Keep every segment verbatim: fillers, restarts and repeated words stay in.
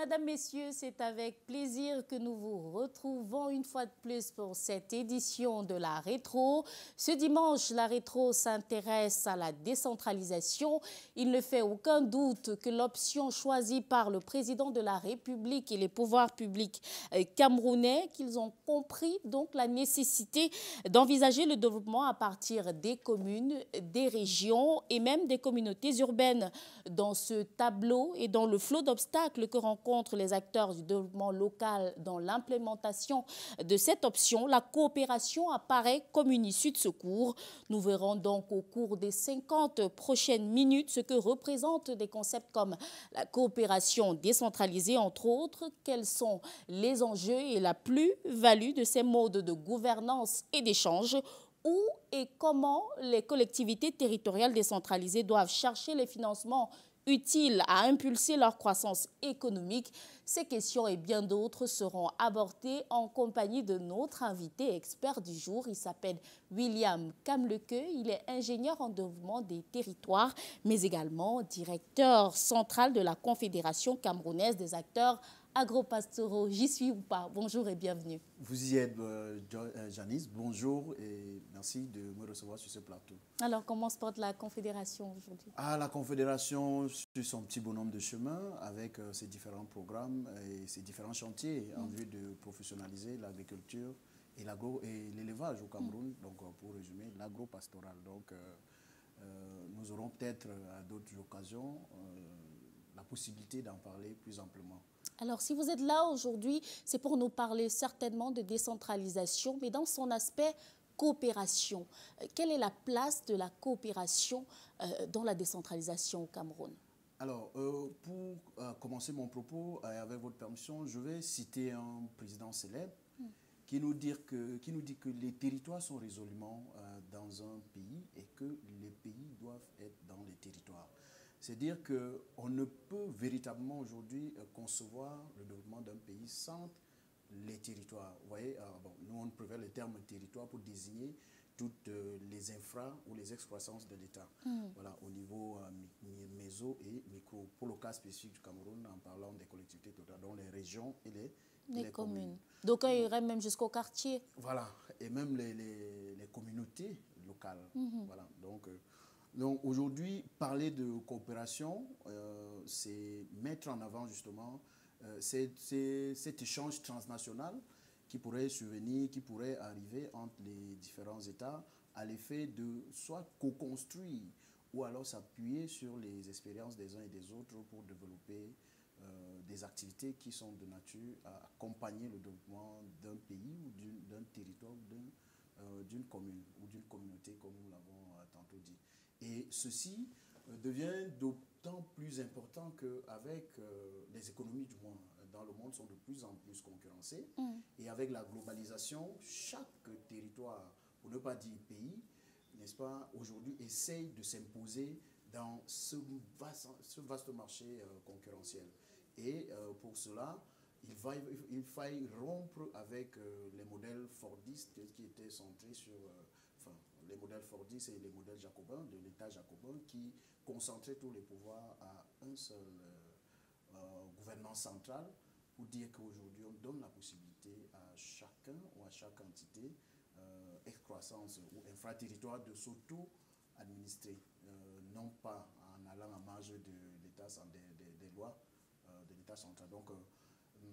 Mesdames, Messieurs, c'est avec plaisir que nous vous retrouvons une fois de plus pour cette édition de la Rétro. Ce dimanche, la Rétro s'intéresse à la décentralisation. Il ne fait aucun doute que l'option choisie par le président de la République et les pouvoirs publics camerounais, qu'ils ont compris donc la nécessité d'envisager le développement à partir des communes, des régions et même des communautés urbaines. Dans ce tableau et dans le flot d'obstacles que rencontrent les acteurs du développement local dans l'implémentation de cette option, la coopération apparaît comme une issue de secours. Nous verrons donc au cours des cinquante prochaines minutes ce que représentent des concepts comme la coopération décentralisée, entre autres, quels sont les enjeux et la plus-value de ces modes de gouvernance et d'échange, où et comment les collectivités territoriales décentralisées doivent chercher les financements utiles à impulser leur croissance économique. Ces questions et bien d'autres seront abordées en compagnie de notre invité expert du jour. Il s'appelle William Kamleke. Il est ingénieur en développement des territoires, mais également directeur central de la Confédération camerounaise des acteurs agropastoraux. J'y suis ou pas? Bonjour et bienvenue. Vous y êtes, euh, Janice. Bonjour et merci de me recevoir sur ce plateau. Alors, comment se porte la Confédération aujourd'hui? Ah, la Confédération suit son petit bonhomme de chemin avec euh, ses différents programmes et ses différents chantiers mmh. en vue de professionnaliser l'agriculture et l'élevage au Cameroun. Mmh. Donc, pour résumer, l'agro-pastoral. Donc, euh, euh, nous aurons peut-être à d'autres occasions euh, la possibilité d'en parler plus amplement. Alors, si vous êtes là aujourd'hui, c'est pour nous parler certainement de décentralisation, mais dans son aspect coopération. Quelle est la place de la coopération euh, dans la décentralisation au Cameroun? Alors, euh, pour euh, commencer mon propos, euh, avec votre permission, je vais citer un président célèbre mm. qui, nous dit que, qui nous dit que les territoires sont résolument euh, dans un pays et que les pays doivent être dans les territoires. C'est-à-dire qu'on ne peut véritablement aujourd'hui concevoir le développement d'un pays sans les territoires. Vous voyez, euh, bon, nous on préfère le terme territoire pour désigner toutes euh, les infras ou les excroissances de l'État. Mmh. Voilà, au niveau euh, méso et micro. Pour le cas spécifique du Cameroun, en parlant des collectivités totales, dont les régions et les, les, et les communes. communes. Donc il irait même jusqu'au quartier. Voilà, et même les, les, les communautés locales. Mmh. Voilà, donc... Euh, Donc aujourd'hui, parler de coopération, euh, c'est mettre en avant justement euh, cet échange transnational qui pourrait survenir, qui pourrait arriver entre les différents États à l'effet de soit co-construire ou alors s'appuyer sur les expériences des uns et des autres pour développer euh, des activités qui sont de nature à accompagner le développement d'un pays ou d'un territoire ou d'une euh, commune ou d'une communauté, comme nous l'avons euh, tantôt dit. Et ceci euh, devient d'autant plus important qu'avec euh, les économies du monde dans le monde sont de plus en plus concurrencées. Mm. Et avec la globalisation, chaque territoire, pour ne pas dire pays, n'est-ce pas, aujourd'hui essaye de s'imposer dans ce vaste, ce vaste marché euh, concurrentiel. Et euh, pour cela, il, va, il faille rompre avec euh, les modèles fordistes qui étaient centrés sur... Euh, enfin, les modèles fordistes et les modèles jacobins, de l'État jacobin, qui concentraient tous les pouvoirs à un seul euh, euh, gouvernement central, pour dire qu'aujourd'hui, on donne la possibilité à chacun ou à chaque entité, euh, excroissance ou infraterritoire, de s'auto-administrer, euh, non pas en allant à marge de l'État, des, des, des lois euh, de l'État central. Donc, euh,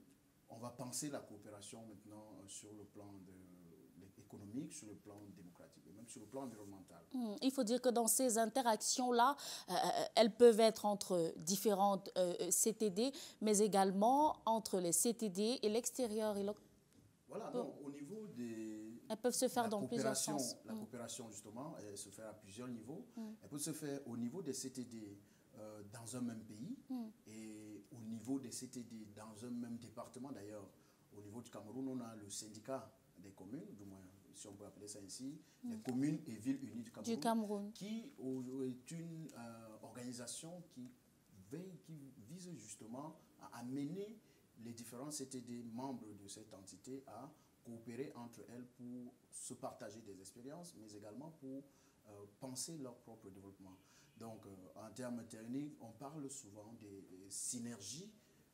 on va penser la coopération maintenant euh, sur le plan de économique, sur le plan démocratique et même sur le plan environnemental. Mmh. Il faut dire que dans ces interactions-là, euh, elles peuvent être entre différentes euh, C T D, mais également entre les C T D et l'extérieur. Le... Voilà, donc au niveau des... Elles peuvent se faire dans plusieurs sens. La mmh. coopération, justement, elle se fait à plusieurs niveaux. Mmh. Elle peut se faire au niveau des C T D euh, dans un même pays mmh. et au niveau des C T D dans un même département. D'ailleurs, au niveau du Cameroun, on a le syndicat des communes, du moins, si on peut appeler ça ainsi, mmh. les communes et villes unies du Cameroun, du Cameroun. qui est une euh, organisation qui, veille, qui vise justement à amener les différents C T D membres de cette entité à coopérer entre elles pour se partager des expériences, mais également pour euh, penser leur propre développement. Donc, euh, en termes techniques, on parle souvent des synergies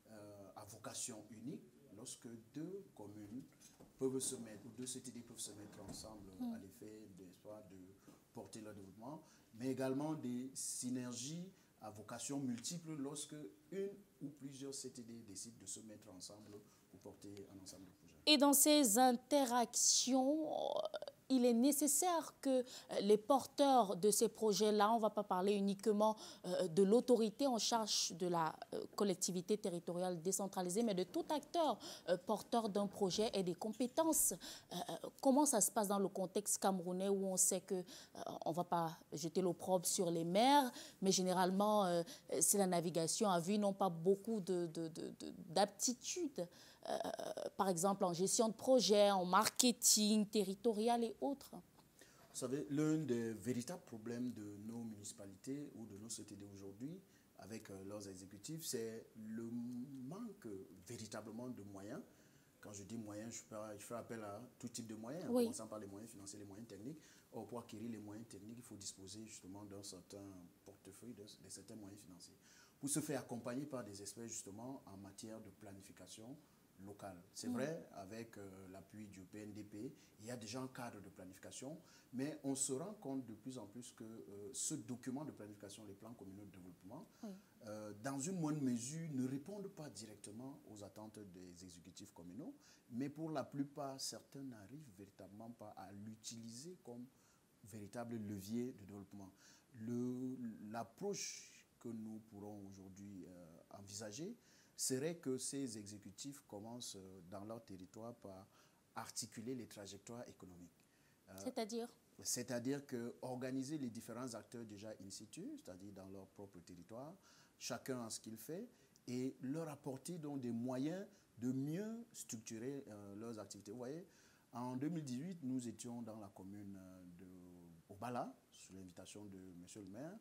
euh, à vocation unique lorsque deux communes peuvent se mettre, ou deux C T D peuvent se mettre ensemble mmh. à l'effet de porter leur développement, mais également des synergies à vocation multiple lorsque une ou plusieurs C T D décident de se mettre ensemble pour porter un ensemble de projets. Et dans ces interactions, il est nécessaire que les porteurs de ces projets-là, on ne va pas parler uniquement de l'autorité en charge de la collectivité territoriale décentralisée, mais de tout acteur porteur d'un projet et des compétences. Comment ça se passe dans le contexte camerounais où on sait qu'on ne va pas jeter l'opprobre sur les maires, mais généralement, c'est la navigation à vue, ils n'ont pas beaucoup d'aptitudes. Euh, par exemple en gestion de projet, en marketing territorial et autres. Vous savez, l'un des véritables problèmes de nos municipalités ou de nos C T D aujourd'hui avec euh, leurs exécutifs, c'est le manque véritablement de moyens. Quand je dis moyens, je fais, je fais appel à tout type de moyens, oui. en commençant par les moyens financiers, les moyens techniques. Or, pour acquérir les moyens techniques, il faut disposer justement d'un certain portefeuille, de, de certains moyens financiers. Pour se faire accompagner par des experts justement en matière de planification locale. C'est mmh. vrai, avec euh, l'appui du P N D P, il y a déjà un cadre de planification, mais on se rend compte de plus en plus que euh, ce document de planification, les plans communaux de développement, mmh. euh, dans une moindre mesure, ne répondent pas directement aux attentes des exécutifs communaux, mais pour la plupart, certains n'arrivent véritablement pas à l'utiliser comme véritable levier de développement. L'approche que nous pourrons aujourd'hui euh, envisager serait que ces exécutifs commencent euh, dans leur territoire par articuler les trajectoires économiques. Euh, C'est-à-dire C'est-à-dire qu'organiser les différents acteurs déjà in situ, c'est-à-dire dans leur propre territoire, chacun en ce qu'il fait, et leur apporter donc des moyens de mieux structurer euh, leurs activités. Vous voyez, en deux mille dix-huit, nous étions dans la commune de Obala, sous l'invitation de monsieur le maire,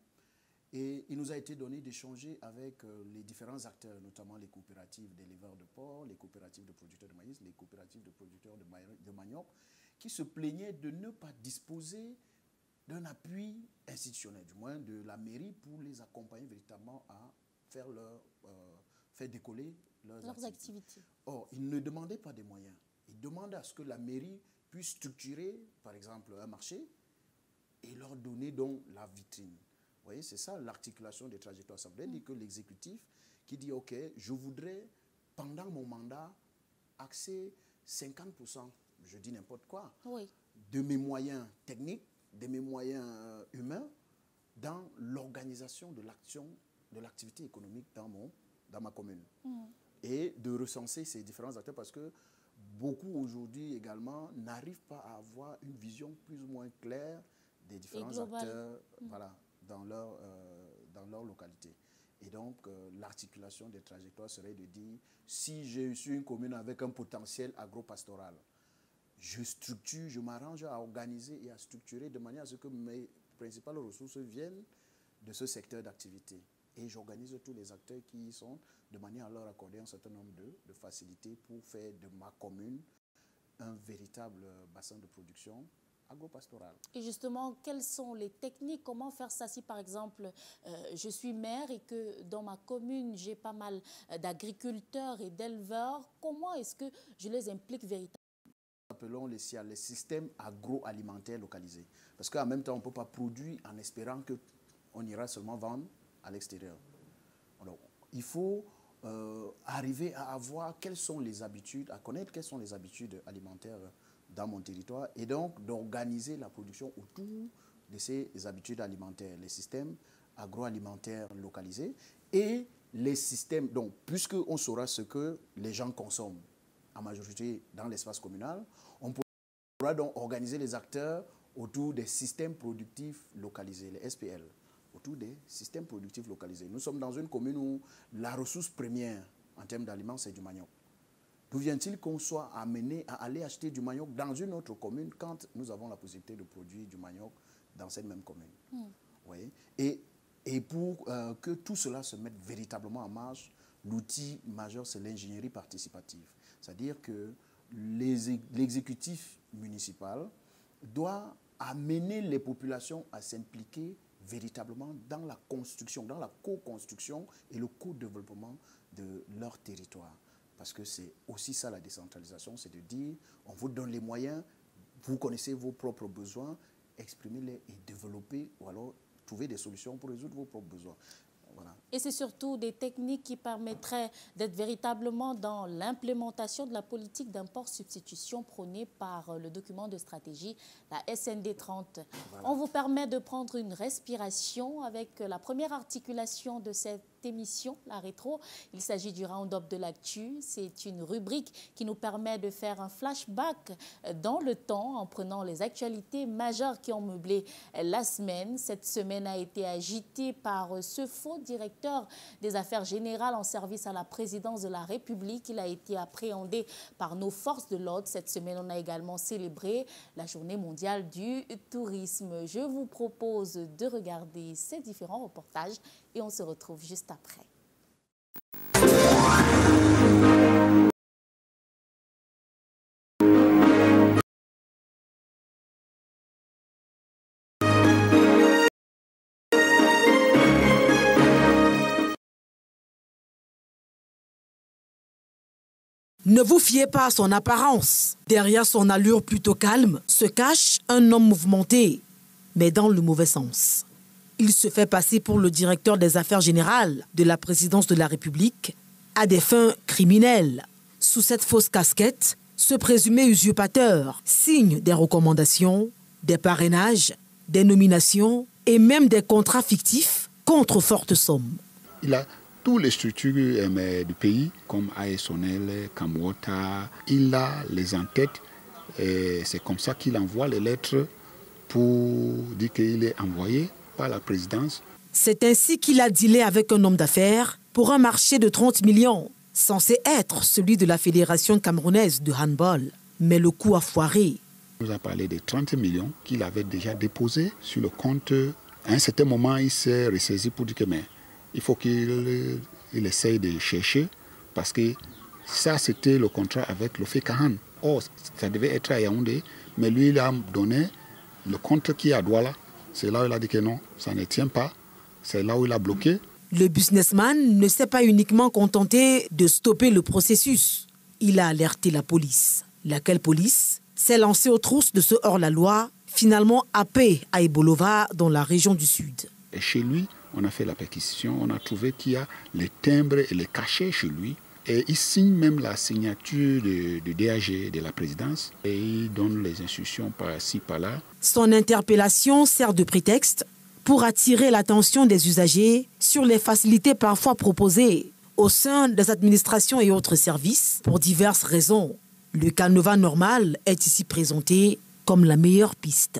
et il nous a été donné d'échanger avec euh, les différents acteurs, notamment les coopératives d'éleveurs de porc, les coopératives de producteurs de maïs, les coopératives de producteurs de, ma de manioc, qui se plaignaient de ne pas disposer d'un appui institutionnel, du moins de la mairie, pour les accompagner véritablement à faire, leur, euh, faire décoller leurs, leurs activités. activités. Or, ils ne demandaient pas des moyens. Ils demandaient à ce que la mairie puisse structurer, par exemple, un marché et leur donner donc la vitrine. Vous voyez, c'est ça l'articulation des trajectoires. Ça veut dire que l'exécutif qui dit, OK, je voudrais, pendant mon mandat, axer cinquante pour cent, je dis n'importe quoi, oui. de mes moyens techniques, de mes moyens euh, humains, dans l'organisation de l'action, de l'activité économique dans, mon, dans ma commune. Mm. Et de recenser ces différents acteurs parce que beaucoup aujourd'hui également n'arrivent pas à avoir une vision plus ou moins claire des différents acteurs. Mm. Voilà. Dans leur, euh, dans leur localité. Et donc, euh, l'articulation des trajectoires serait de dire, si je suis une commune avec un potentiel agro-pastoral, je structure, je m'arrange à organiser et à structurer de manière à ce que mes principales ressources viennent de ce secteur d'activité. Et j'organise tous les acteurs qui y sont, de manière à leur accorder un certain nombre de, de facilités pour faire de ma commune un véritable bassin de production agro-pastoral. Et justement, quelles sont les techniques? Comment faire ça si, par exemple, euh, je suis maire et que dans ma commune, j'ai pas mal d'agriculteurs et d'éleveurs? Comment est-ce que je les implique véritablement? Appelons les, les systèmes agroalimentaires localisés. Parce qu'en même temps, on ne peut pas produire en espérant qu'on ira seulement vendre à l'extérieur. Alors, il faut euh, arriver à avoir quelles sont les habitudes, à connaître quelles sont les habitudes alimentaires dans mon territoire et donc d'organiser la production autour de ces habitudes alimentaires, les systèmes agroalimentaires localisés et les systèmes, donc puisqu'on saura ce que les gens consomment en majorité dans l'espace communal, on pourra donc organiser les acteurs autour des systèmes productifs localisés, les S P L, autour des systèmes productifs localisés. Nous sommes dans une commune où la ressource première en termes d'aliments, c'est du manioc. D'où vient-il qu'on soit amené à aller acheter du manioc dans une autre commune quand nous avons la possibilité de produire du manioc dans cette même commune? Mm. Oui. Et, et pour euh, que tout cela se mette véritablement en marche, l'outil majeur, c'est l'ingénierie participative. C'est-à-dire que l'exécutif municipal doit amener les populations à s'impliquer véritablement dans la construction, dans la co-construction et le co-développement de leur territoire. Parce que c'est aussi ça la décentralisation, c'est de dire, on vous donne les moyens, vous connaissez vos propres besoins, exprimez-les et développez, ou alors trouver des solutions pour résoudre vos propres besoins. Voilà. Et c'est surtout des techniques qui permettraient d'être véritablement dans l'implémentation de la politique d'import-substitution prônée par le document de stratégie, la S N D trente. Voilà. On vous permet de prendre une respiration avec la première articulation de cette émission, la rétro. Il s'agit du round-up de l'actu. C'est une rubrique qui nous permet de faire un flashback dans le temps en prenant les actualités majeures qui ont meublé la semaine. Cette semaine a été agitée par ce faux directeur des affaires générales en service à la présidence de la République. Il a été appréhendé par nos forces de l'ordre. Cette semaine, on a également célébré la journée mondiale du tourisme. Je vous propose de regarder ces différents reportages et on se retrouve juste après. Ne vous fiez pas à son apparence. Derrière son allure plutôt calme se cache un homme mouvementé, mais dans le mauvais sens. Il se fait passer pour le directeur des affaires générales de la présidence de la République à des fins criminelles. Sous cette fausse casquette, ce présumé usurpateur signe des recommandations, des parrainages, des nominations et même des contrats fictifs contre forte somme. Il a toutes les structures du pays, comme A S O N L, Camwater, il a les en tête. C'est comme ça qu'il envoie les lettres pour dire qu'il est envoyé par la présidence. C'est ainsi qu'il a dealé avec un homme d'affaires pour un marché de trente millions, censé être celui de la Fédération camerounaise de handball. Mais le coup a foiré. Il nous a parlé de trente millions qu'il avait déjà déposés sur le compte. À un certain moment, il s'est ressaisi pour dire que mais, il faut qu'il il essaye de chercher parce que ça, c'était le contrat avec le Fécahan. Oh, ça devait être à Yaoundé, mais lui, il a donné le compte qui est à Douala. C'est là où il a dit que non, ça ne tient pas. C'est là où il a bloqué. Le businessman ne s'est pas uniquement contenté de stopper le processus. Il a alerté la police. Laquelle police s'est lancée aux trousses de ce hors-la-loi, finalement happé à Ebolova, dans la région du Sud. Et chez lui, on a fait la perquisition, on a trouvé qu'il y a les timbres et les cachets chez lui. Et il signe même la signature du D A G de la présidence et il donne les instructions par-ci, par-là. Son interpellation sert de prétexte pour attirer l'attention des usagers sur les facilités parfois proposées au sein des administrations et autres services pour diverses raisons. Le canevas normal est ici présenté comme la meilleure piste.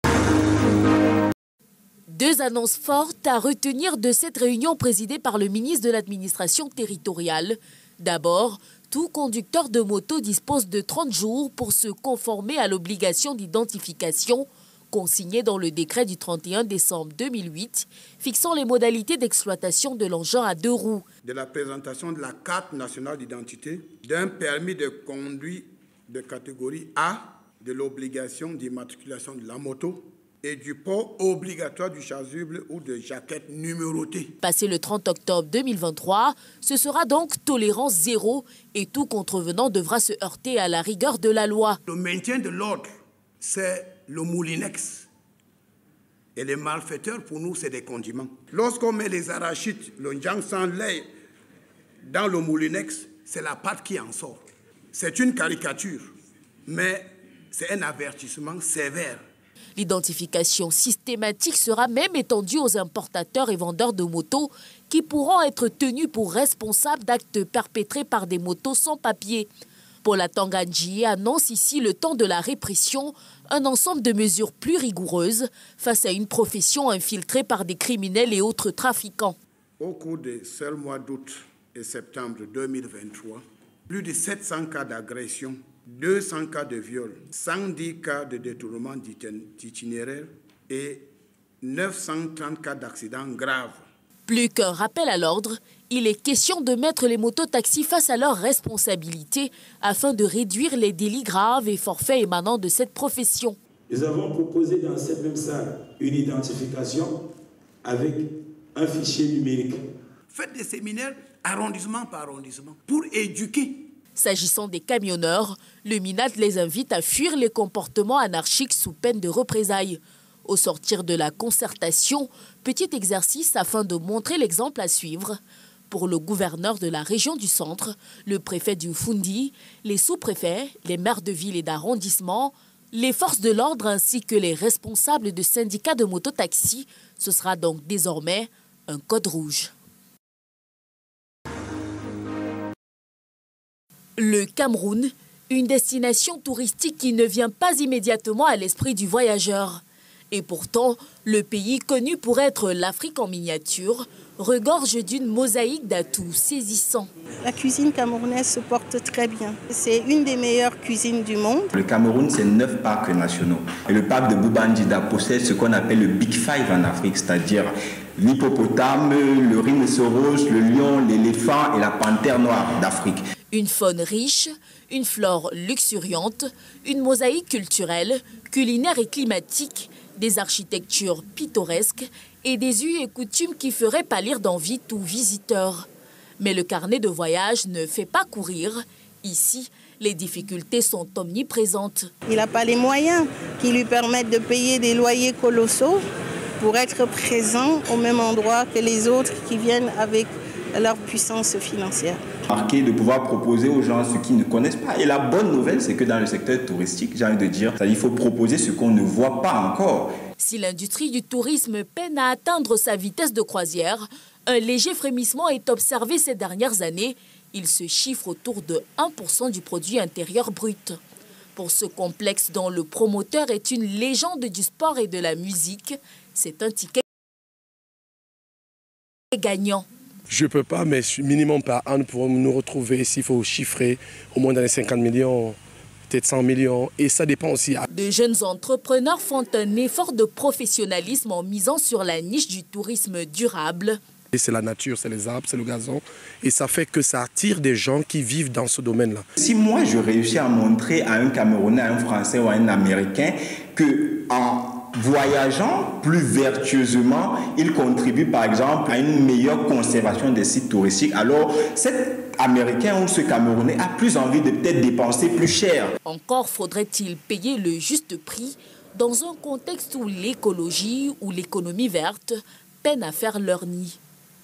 Deux annonces fortes à retenir de cette réunion présidée par le ministre de l'administration territoriale. D'abord, tout conducteur de moto dispose de trente jours pour se conformer à l'obligation d'identification consignée dans le décret du trente et un décembre deux mille huit, fixant les modalités d'exploitation de l'engin à deux roues. De la présentation de la carte nationale d'identité, d'un permis de conduire de catégorie A, de l'obligation d'immatriculation de la moto, et du port obligatoire du chasuble ou de jaquette numérotée. Passé le trente octobre deux mille vingt-trois, ce sera donc tolérance zéro et tout contrevenant devra se heurter à la rigueur de la loi. Le maintien de l'ordre, c'est le moulinex. Et les malfaiteurs, pour nous, c'est des condiments. Lorsqu'on met les arachides, le njang sans lait, dans le moulinex, c'est la pâte qui en sort. C'est une caricature, mais c'est un avertissement sévère. L'identification systématique sera même étendue aux importateurs et vendeurs de motos qui pourront être tenus pour responsables d'actes perpétrés par des motos sans papier. Paula Tanganji annonce ici le temps de la répression, un ensemble de mesures plus rigoureuses face à une profession infiltrée par des criminels et autres trafiquants. Au cours des seuls mois d'août et septembre deux mille vingt-trois, plus de sept cents cas d'agression, deux cents cas de viol, cent dix cas de détournement d'itinéraire et neuf cent trente cas d'accidents graves. Plus qu'un rappel à l'ordre, il est question de mettre les mototaxis face à leurs responsabilités afin de réduire les délits graves et forfaits émanant de cette profession. Nous avons proposé dans cette même salle une identification avec un fichier numérique. Faites des séminaires arrondissement par arrondissement pour éduquer. S'agissant des camionneurs, le MINAT les invite à fuir les comportements anarchiques sous peine de représailles. Au sortir de la concertation, petit exercice afin de montrer l'exemple à suivre. Pour le gouverneur de la région du centre, le préfet du Fundi, les sous-préfets, les maires de ville et d'arrondissement, les forces de l'ordre ainsi que les responsables de syndicats de mototaxi, ce sera donc désormais un code rouge. Le Cameroun, une destination touristique qui ne vient pas immédiatement à l'esprit du voyageur. Et pourtant, le pays connu pour être l'Afrique en miniature regorge d'une mosaïque d'atouts saisissants. La cuisine camerounaise se porte très bien. C'est une des meilleures cuisines du monde. Le Cameroun, c'est neuf parcs nationaux. Et le parc de Boubandida possède ce qu'on appelle le Big Five en Afrique, c'est-à-dire l'hippopotame, le rhinocéros, le lion, l'éléphant et la panthère noire d'Afrique. Une faune riche, une flore luxuriante, une mosaïque culturelle, culinaire et climatique, des architectures pittoresques et des us et coutumes qui feraient pâlir d'envie tout visiteur. Mais le carnet de voyage ne fait pas courir. Ici, les difficultés sont omniprésentes. Il n'a pas les moyens qui lui permettent de payer des loyers colossaux pour être présent au même endroit que les autres qui viennent avec leur puissance financière. Marqué de pouvoir proposer aux gens ce qu'ils ne connaissent pas. Et la bonne nouvelle, c'est que dans le secteur touristique, j'ai envie de dire, il faut proposer ce qu'on ne voit pas encore. Si l'industrie du tourisme peine à atteindre sa vitesse de croisière, un léger frémissement est observé ces dernières années. Il se chiffre autour de un pour cent du produit intérieur brut. Pour ce complexe dont le promoteur est une légende du sport et de la musique, c'est un ticket gagnant. Je ne peux pas, mais minimum par an pour nous retrouver, s'il faut chiffrer, au moins dans les cinquante millions, peut-être cent millions. Et ça dépend aussi. De jeunes entrepreneurs font un effort de professionnalisme en misant sur la niche du tourisme durable. C'est la nature, c'est les arbres, c'est le gazon. Et ça fait que ça attire des gens qui vivent dans ce domaine-là. Si moi, je réussis à montrer à un Camerounais, à un Français ou à un Américain qu'en voyageant plus vertueusement, il contribue par exemple à une meilleure conservation des sites touristiques, alors cet Américain ou ce Camerounais a plus envie de peut-être dépenser plus cher. Encore faudrait-il payer le juste prix dans un contexte où l'écologie ou l'économie verte peinent à faire leur nid.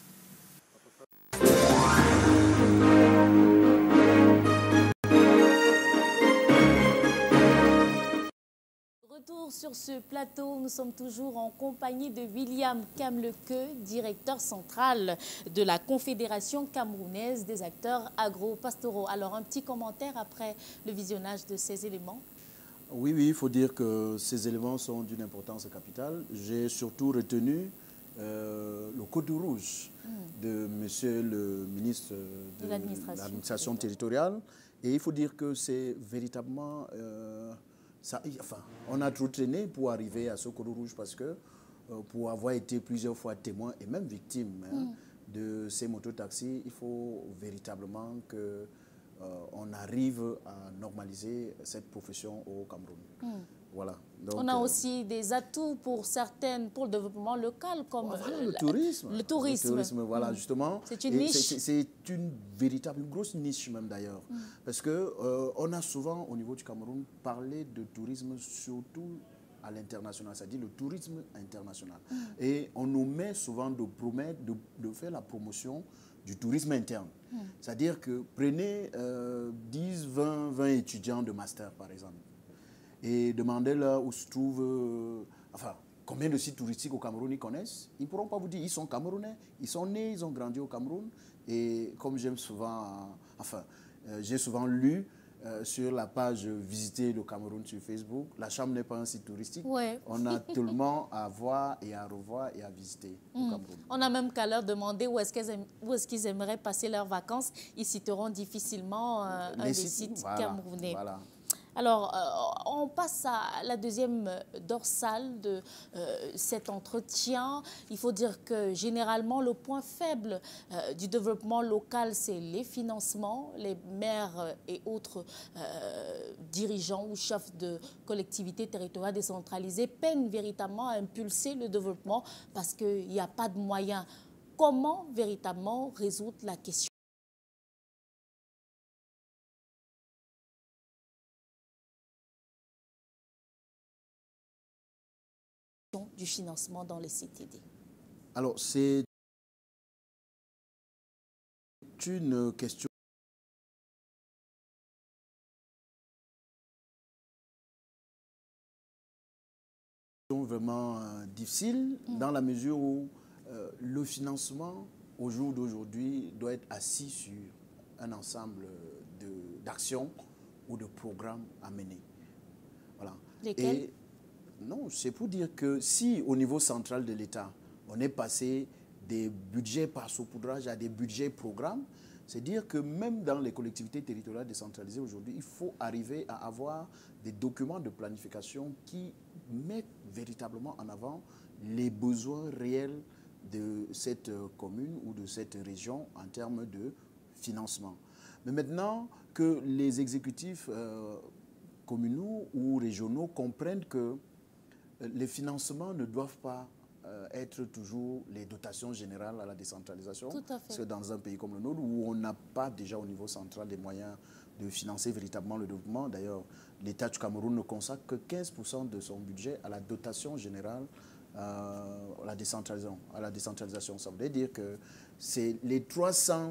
Retour sur ce plateau, nous sommes toujours en compagnie de William Kamleke, directeur central de la Confédération camerounaise des acteurs agro-pastoraux. Alors un petit commentaire après le visionnage de ces éléments. Oui, oui, il faut dire que ces éléments sont d'une importance capitale. J'ai surtout retenu euh, le code rouge mm. de monsieur le ministre de, de l'administration territoriale. Et il faut dire que c'est véritablement... Euh, Ça, enfin, on a trop traîné pour arriver à ce code rouge parce que euh, pour avoir été plusieurs fois témoin et même victime hein, mm. de ces mototaxis, il faut véritablement que euh, on arrive à normaliser cette profession au Cameroun. Mm. Voilà. Donc, on a euh, aussi des atouts pour certaines, pour le développement local, comme voilà, le, la, tourisme. le tourisme. Le tourisme, voilà, mmh. justement. C'est une niche. C'est une véritable, une grosse niche même d'ailleurs. Mmh. Parce qu'on euh, a souvent, au niveau du Cameroun, parlé de tourisme surtout à l'international, c'est-à-dire le tourisme international. Mmh. Et on nous met souvent de promettre, de, de faire la promotion du tourisme interne. Mmh. C'est-à-dire que prenez euh, dix, vingt, vingt étudiants de master, par exemple, et demandez-leur où se trouve, euh, enfin, combien de sites touristiques au Cameroun ils connaissent. Ils ne pourront pas vous dire, ils sont Camerounais, ils sont nés, ils ont grandi au Cameroun. Et comme j'aime souvent, euh, enfin, euh, j'ai souvent lu euh, sur la page Visiter le Cameroun sur Facebook, la Chambre n'est pas un site touristique. Ouais. On a tellement à voir et à revoir et à visiter mmh. au Cameroun. On a même qu'à leur demander où est-ce qu'ils aiment, est aimeraient passer leurs vacances. Ils citeront difficilement euh, un des sites, sites voilà, camerounais. Voilà. Alors, euh, on passe à la deuxième dorsale de euh, cet entretien. Il faut dire que généralement, le point faible euh, du développement local, c'est les financements. Les maires et autres euh, dirigeants ou chefs de collectivités territoriales décentralisées peinent véritablement à impulser le développement parce qu'il n'y a pas de moyens. Comment véritablement résoudre la question du financement dans les C T D? Alors, c'est une question vraiment euh, difficile mmh. dans la mesure où euh, le financement, au jour d'aujourd'hui, doit être assis sur un ensemble d'actions ou de programmes à mener. Voilà. Lesquels? Et non, c'est pour dire que si au niveau central de l'État, on est passé des budgets par saupoudrage à des budgets programmes, c'est dire que même dans les collectivités territoriales décentralisées aujourd'hui, il faut arriver à avoir des documents de planification qui mettent véritablement en avant les besoins réels de cette commune ou de cette région en termes de financement. Mais maintenant que les exécutifs euh, communaux ou régionaux comprennent que les financements ne doivent pas euh, être toujours les dotations générales à la décentralisation. Tout à fait. Parce que dans un pays comme le nôtre, où on n'a pas déjà au niveau central les moyens de financer véritablement le développement, d'ailleurs, l'État du Cameroun ne consacre que quinze pour cent de son budget à la dotation générale, euh, à, la décentralisation, à la décentralisation. Ça veut dire que c'est les trois cent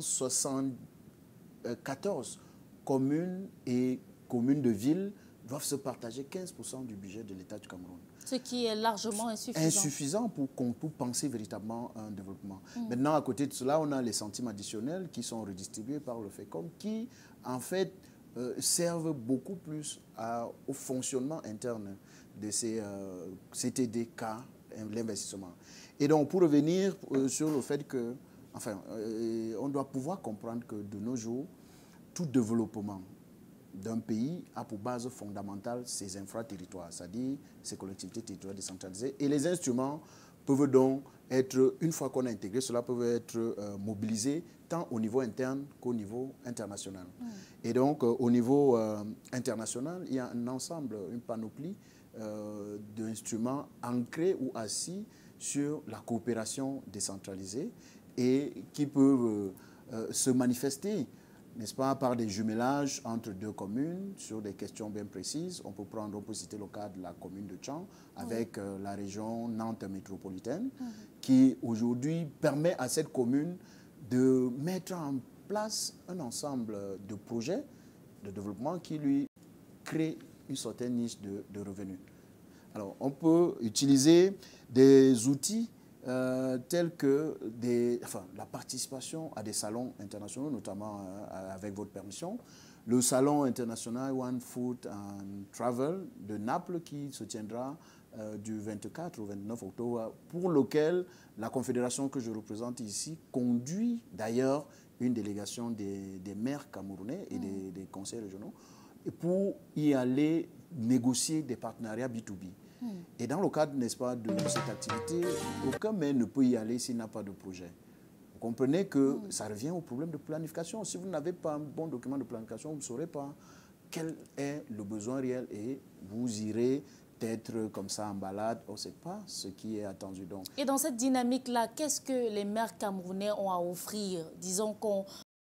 soixante-quatorze communes et communes de ville doivent se partager quinze pour cent du budget de l'État du Cameroun. Ce qui est largement insuffisant. Insuffisant pour, pour penser véritablement à un développement. Mmh. Maintenant, à côté de cela, on a les centimes additionnels qui sont redistribués par le FECOM, qui, en fait, euh, servent beaucoup plus à, au fonctionnement interne de ces euh, C T D K, l'investissement. Et donc, pour revenir euh, sur le fait que, enfin, euh, on doit pouvoir comprendre que de nos jours, tout développement d'un pays a pour base fondamentale ses infra-territoires, c'est-à-dire ses collectivités territoriales décentralisées. Et les instruments peuvent donc être, une fois qu'on a intégré, cela peut être euh, mobilisé tant au niveau interne qu'au niveau international. Mmh. Et donc, euh, au niveau euh, international, il y a un ensemble, une panoplie euh, d'instruments ancrés ou assis sur la coopération décentralisée et qui peuvent euh, euh, se manifester, n'est-ce pas, par des jumelages entre deux communes sur des questions bien précises. On peut prendre, on peut citer le cas de la commune de Tchang avec oui. euh, la région Nantes métropolitaine mmh. qui aujourd'hui permet à cette commune de mettre en place un ensemble de projets de développement qui lui créent une certaine niche de, de revenus. Alors, on peut utiliser des outils Euh, tels que des, enfin, la participation à des salons internationaux, notamment euh, avec votre permission. Le salon international One Food and Travel de Naples qui se tiendra euh, du vingt-quatre au vingt-neuf octobre, pour lequel la confédération que je représente ici conduit d'ailleurs une délégation des, des maires camerounais et mmh. des, des conseils régionaux pour y aller négocier des partenariats B deux B. Et dans le cadre, n'est-ce pas, de cette activité, aucun maire ne peut y aller s'il n'a pas de projet. Vous comprenez que ça revient au problème de planification. Si vous n'avez pas un bon document de planification, vous ne saurez pas quel est le besoin réel et vous irez peut-être comme ça en balade. On ne sait pas ce qui est attendu. Donc. Et dans cette dynamique-là, qu'est-ce que les maires camerounais ont à offrir? Disons qu'on...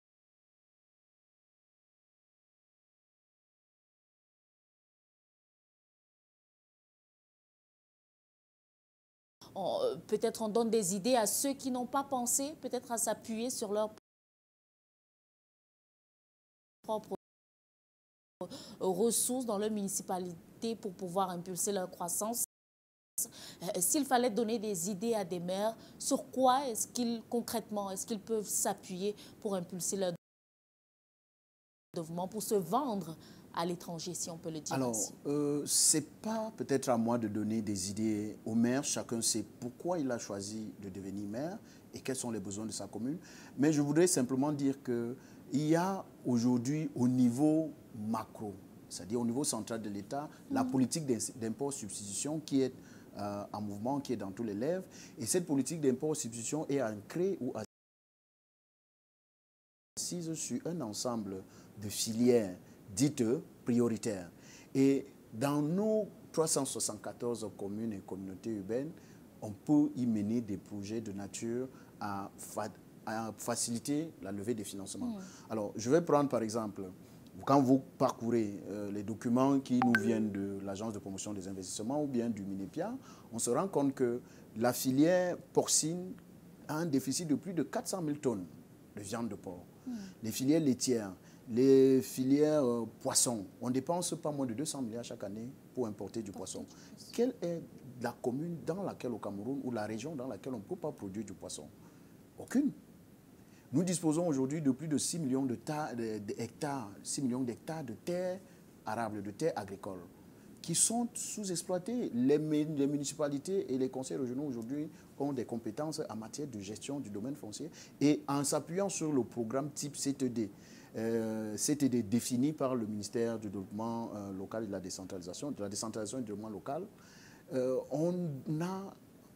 Peut-être on donne des idées à ceux qui n'ont pas pensé, peut-être à s'appuyer sur leurs propres ressources dans leur municipalité pour pouvoir impulser leur croissance. S'il fallait donner des idées à des maires, sur quoi est-ce qu'ils, concrètement, est-ce qu'ils peuvent s'appuyer pour impulser leur développement, pour se vendre à l'étranger, si on peut le dire Alors, ainsi. euh, c'est pas peut-être à moi de donner des idées aux maires. Chacun sait pourquoi il a choisi de devenir maire et quels sont les besoins de sa commune. Mais je voudrais simplement dire qu'il y a aujourd'hui, au niveau macro, c'est-à-dire au niveau central de l'État, mmh. la politique d'import-substitution qui est euh, en mouvement, qui est dans tous les lèvres. Et cette politique d'import-substitution est ancrée ou assise sur un ensemble de filières dites prioritaires. Et dans nos trois cent soixante-quatorze communes et communautés urbaines, on peut y mener des projets de nature à, fa à faciliter la levée des financements. Mmh. Alors, je vais prendre par exemple, quand vous parcourez euh, les documents qui nous viennent de l'Agence de promotion des investissements ou bien du MINEPIA, on se rend compte que la filière porcine a un déficit de plus de quatre cent mille tonnes de viande de porc. Mmh. Les filières laitières, les filières euh, poissons, on dépense pas moins de deux cents milliards chaque année pour importer du poisson. Quelle est la commune dans laquelle au Cameroun ou la région dans laquelle on ne peut pas produire du poisson? Aucune. Nous disposons aujourd'hui de plus de six millions de, de, de hectares, six millions d'hectares de terres arables, de terres agricoles, qui sont sous-exploitées. Les, les municipalités et les conseils régionaux aujourd'hui ont des compétences en matière de gestion du domaine foncier. Et en s'appuyant sur le programme type C T D, euh, C T D défini par le ministère du développement euh, local et de la décentralisation, de la décentralisation et du développement local, euh, on a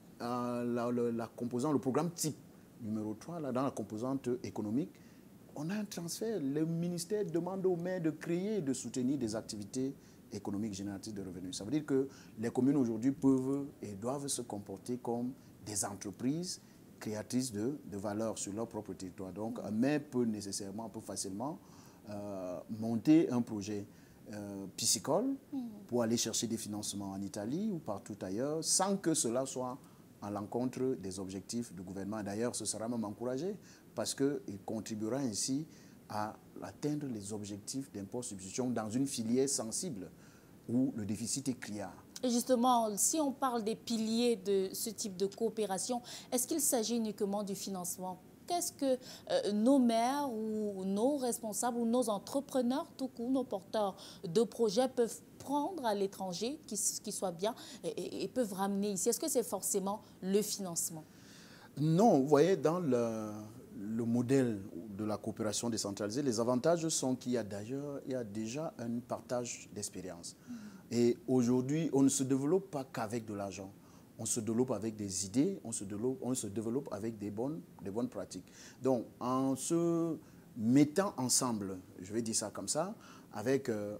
euh, la, la, la composante, le programme type numéro trois, là, dans la composante économique, on a un transfert. Le ministère demande aux maires de créer et de soutenir des activités économiques génératrices de revenus. Ça veut dire que les communes aujourd'hui peuvent et doivent se comporter comme des entreprises créatrices de, de valeur sur leur propre territoire. Donc, un maire peut nécessairement, peut facilement euh, monter un projet euh, piscicole mmh. pour aller chercher des financements en Italie ou partout ailleurs, sans que cela soit à l'encontre des objectifs du gouvernement. D'ailleurs, ce sera même encouragé parce qu'il contribuera ainsi à atteindre les objectifs d'import-substitution dans une filière sensible où le déficit est criard. Et justement, si on parle des piliers de ce type de coopération, est-ce qu'il s'agit uniquement du financement? Qu'est-ce que euh, nos maires ou nos responsables ou nos entrepreneurs, tout court, nos porteurs de projets peuvent prendre à l'étranger, qui, qui soit bien, et, et, et peuvent ramener ici? Est-ce que c'est forcément le financement? Non, vous voyez, dans le, le modèle de la coopération décentralisée, les avantages sont qu'il y a d'ailleurs, il y a déjà un partage d'expérience. Mmh. Et aujourd'hui, on ne se développe pas qu'avec de l'argent. On se développe avec des idées, on se développe, on se développe avec des bonnes, des bonnes pratiques. Donc, en se mettant ensemble, je vais dire ça comme ça, avec euh,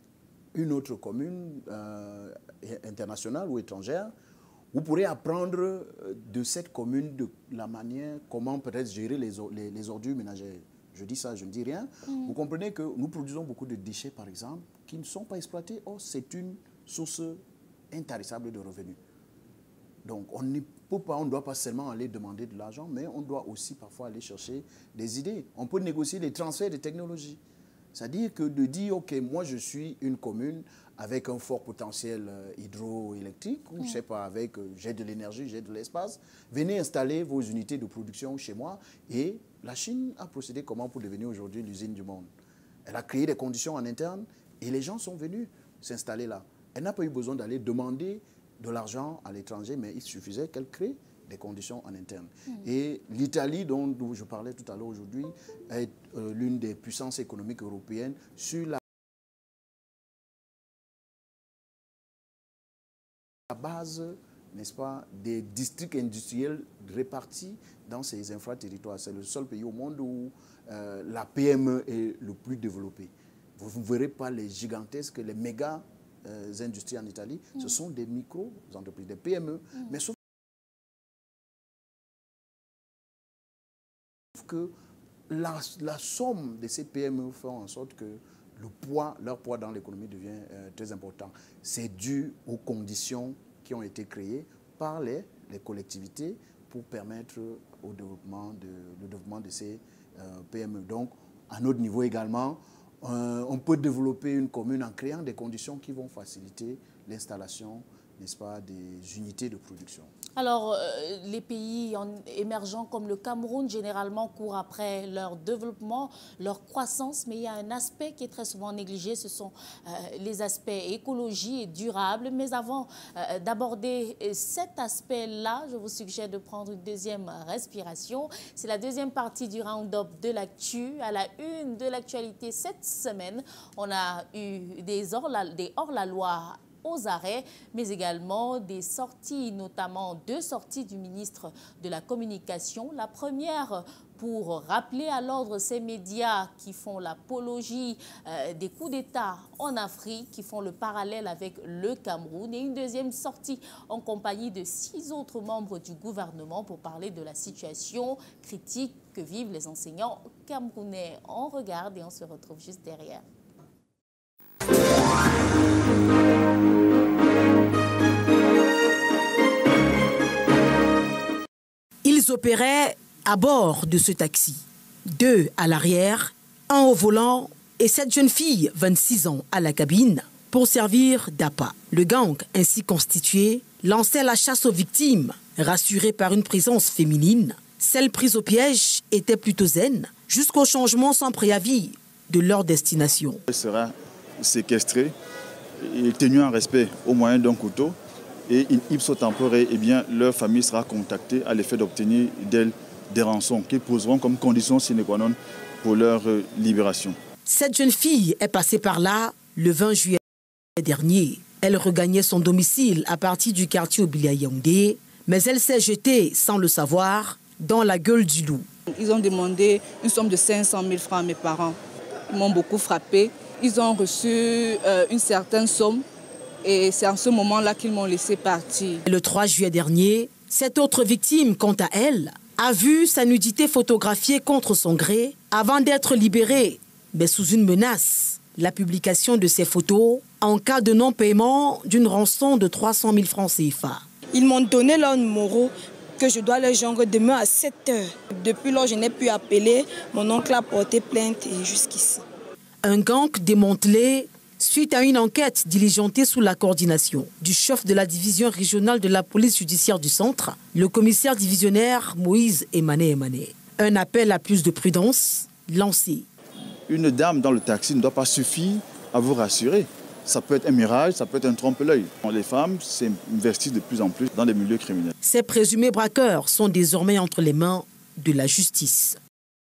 une autre commune euh, internationale ou étrangère, vous pourrez apprendre de cette commune de la manière, comment peut-être gérer les, les, les ordures ménagères. Je dis ça, je ne dis rien. Mmh. Vous comprenez que nous produisons beaucoup de déchets, par exemple, qui ne sont pas exploités. Or, c'est une source intarissable de revenus. Donc, on ne peut pas, on ne doit pas seulement aller demander de l'argent, mais on doit aussi parfois aller chercher des idées. On peut négocier les transferts de technologies. C'est-à-dire que de dire, OK, moi je suis une commune avec un fort potentiel hydroélectrique, ou mmh. je ne sais pas, avec, j'ai de l'énergie, j'ai de l'espace, venez installer vos unités de production chez moi. Et la Chine a procédé comment pour devenir aujourd'hui l'usine du monde? Elle a créé des conditions en interne et les gens sont venus s'installer là. Elle n'a pas eu besoin d'aller demander de l'argent à l'étranger, mais il suffisait qu'elle crée des conditions en interne. Mmh. Et l'Italie, dont je parlais tout à l'heure aujourd'hui, est euh, l'une des puissances économiques européennes sur la base, n'est-ce pas, des districts industriels répartis dans ces infra-territoires. C'est le seul pays au monde où euh, la P M E est le plus développée. Vous ne verrez pas les gigantesques, les méga euh, industries en Italie. Mmh. Ce sont des micro-entreprises, des P M E. Mmh. Mais sauf que la, la somme de ces P M E fait en sorte que le poids, leur poids dans l'économie devient euh, très important. C'est dû aux conditions qui ont été créées par les, les collectivités pour permettre au développement de, le développement de ces euh, P M E. Donc, à notre niveau également, euh, on peut développer une commune en créant des conditions qui vont faciliter l'installation, n'est-ce pas, des unités de production. Alors, euh, les pays en, émergents comme le Cameroun, généralement, courent après leur développement, leur croissance, mais il y a un aspect qui est très souvent négligé, ce sont euh, les aspects écologie et durables. Mais avant euh, d'aborder cet aspect-là, je vous suggère de prendre une deuxième respiration. C'est la deuxième partie du round-up de l'actu. À la une de l'actualité cette semaine, on a eu des hors-la, des hors-la-loi aux arrêts, mais également des sorties, notamment deux sorties du ministre de la Communication. La première pour rappeler à l'ordre ces médias qui font l'apologie euh, des coups d'État en Afrique, qui font le parallèle avec le Cameroun. Et une deuxième sortie en compagnie de six autres membres du gouvernement pour parler de la situation critique que vivent les enseignants camerounais. On regarde et on se retrouve juste derrière. Ils opéraient à bord de ce taxi. Deux à l'arrière, un au volant et cette jeune fille, vingt-six ans, à la cabine pour servir d'appât. Le gang ainsi constitué lançait la chasse aux victimes, rassuré par une présence féminine. Celles prises au piège étaient plutôt zen, jusqu'au changement sans préavis de leur destination. Elle sera séquestrée et tenue en respect au moyen d'un couteau. Et in ipso tempore, eh bien, leur famille sera contactée à l'effet d'obtenir d'elles des rançons qui poseront comme condition sine qua non pour leur libération. Cette jeune fille est passée par là le vingt juillet dernier. Elle regagnait son domicile à partir du quartier Obilia Yaoundé, mais elle s'est jetée, sans le savoir, dans la gueule du loup. Ils ont demandé une somme de cinq cent mille francs à mes parents. Ils m'ont beaucoup frappé. Ils ont reçu euh, une certaine somme. Et c'est en ce moment-là qu'ils m'ont laissé partir. Le trois juillet dernier, cette autre victime, quant à elle, a vu sa nudité photographiée contre son gré avant d'être libérée, mais sous une menace. La publication de ces photos en cas de non-paiement d'une rançon de trois cent mille francs C F A. Ils m'ont donné leur numéro que je dois leur joindre demain à sept heures. Depuis lors, je n'ai pu appeler. Mon oncle a porté plainte et jusqu'ici. Un gang démantelé suite à une enquête diligentée sous la coordination du chef de la division régionale de la police judiciaire du centre, le commissaire divisionnaire Moïse Emané Emané. Un appel à plus de prudence lancé. Une dame dans le taxi ne doit pas suffire à vous rassurer. Ça peut être un mirage, ça peut être un trompe-l'œil. Les femmes s'investissent de plus en plus dans les milieux criminels. Ces présumés braqueurs sont désormais entre les mains de la justice.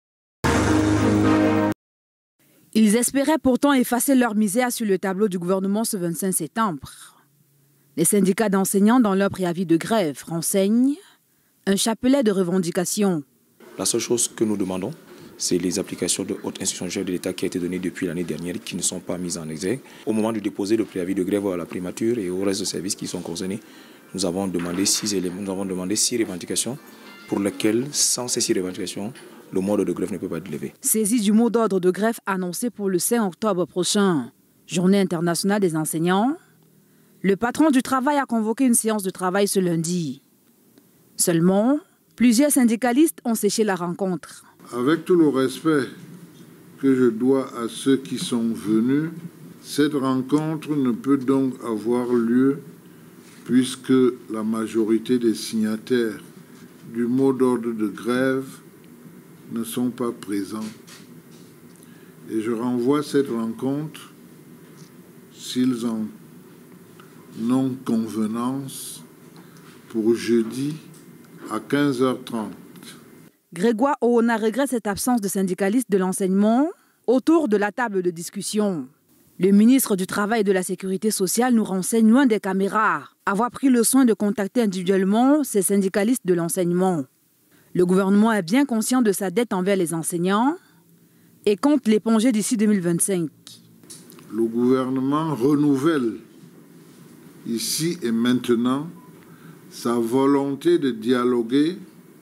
Ils espéraient pourtant effacer leur misère sur le tableau du gouvernement ce vingt-cinq septembre. Les syndicats d'enseignants, dans leur préavis de grève, renseignent un chapelet de revendications. La seule chose que nous demandons, c'est les applications de haute instruction générale de l'État qui a été données depuis l'année dernière qui ne sont pas mises en exergue. Au moment de déposer le préavis de grève à la primature et au reste de services qui sont concernés, nous avons demandé six éléments, nous avons demandé six revendications pour lesquelles, sans ces six revendications, le mot d'ordre de grève ne peut pas être levé. Saisie du mot d'ordre de grève annoncé pour le cinq octobre prochain, journée internationale des enseignants, le patron du travail a convoqué une séance de travail ce lundi. Seulement, plusieurs syndicalistes ont séché la rencontre. Avec tout le respect que je dois à ceux qui sont venus, cette rencontre ne peut donc avoir lieu puisque la majorité des signataires du mot d'ordre de grève ne sont pas présents. Et je renvoie cette rencontre, s'ils en ont convenance, pour jeudi à quinze heures trente. Grégoire Oona regrette cette absence de syndicalistes de l'enseignement autour de la table de discussion. Le ministre du Travail et de la Sécurité sociale nous renseigne, loin des caméras, avoir pris le soin de contacter individuellement ces syndicalistes de l'enseignement. Le gouvernement est bien conscient de sa dette envers les enseignants et compte l'éponger d'ici deux mille vingt-cinq. Le gouvernement renouvelle ici et maintenant sa volonté de dialoguer,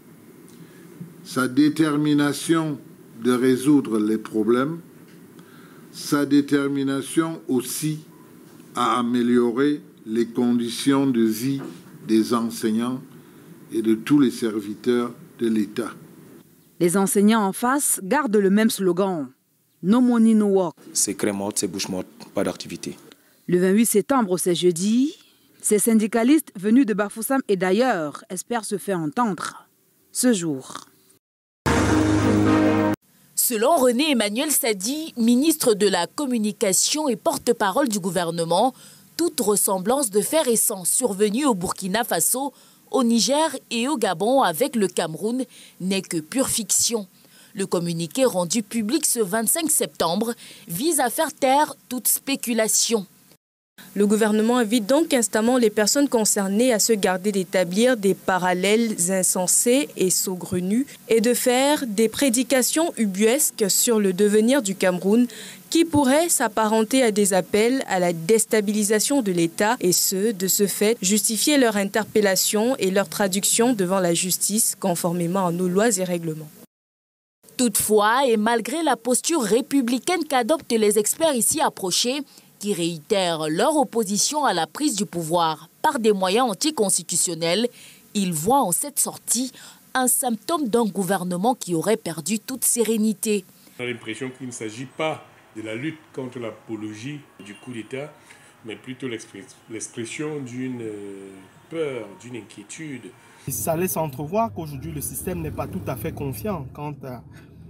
sa détermination de résoudre les problèmes, sa détermination aussi à améliorer les conditions de vie des enseignants et de tous les serviteurs de l'État. Les enseignants en face gardent le même slogan. No money, no work. C'est crème morte, c'est bouche morte, pas d'activité. Le vingt-huit septembre, c'est jeudi, Ces syndicalistes venus de Bafoussam et d'ailleurs espèrent se faire entendre ce jour. Selon René Emmanuel Sadi, ministre de la Communication et porte-parole du gouvernement, toute ressemblance de fer et sang survenue au Burkina Faso, au Niger et au Gabon avec le Cameroun n'est que pure fiction. Le communiqué rendu public ce vingt-cinq septembre vise à faire taire toute spéculation. Le gouvernement invite donc instamment les personnes concernées à se garder d'établir des parallèles insensés et saugrenus et de faire des prédications ubuesques sur le devenir du Cameroun qui pourraient s'apparenter à des appels à la déstabilisation de l'État et ce, de ce fait, justifier leur interpellation et leur traduction devant la justice conformément à nos lois et règlements. Toutefois, et malgré la posture républicaine qu'adoptent les experts ici approchés, qui réitèrent leur opposition à la prise du pouvoir par des moyens anticonstitutionnels, ils voient en cette sortie un symptôme d'un gouvernement qui aurait perdu toute sérénité. On a l'impression qu'il ne s'agit pas de la lutte contre l'apologie du coup d'État, mais plutôt l'expression d'une peur, d'une inquiétude. Ça laisse entrevoir qu'aujourd'hui le système n'est pas tout à fait confiant quant à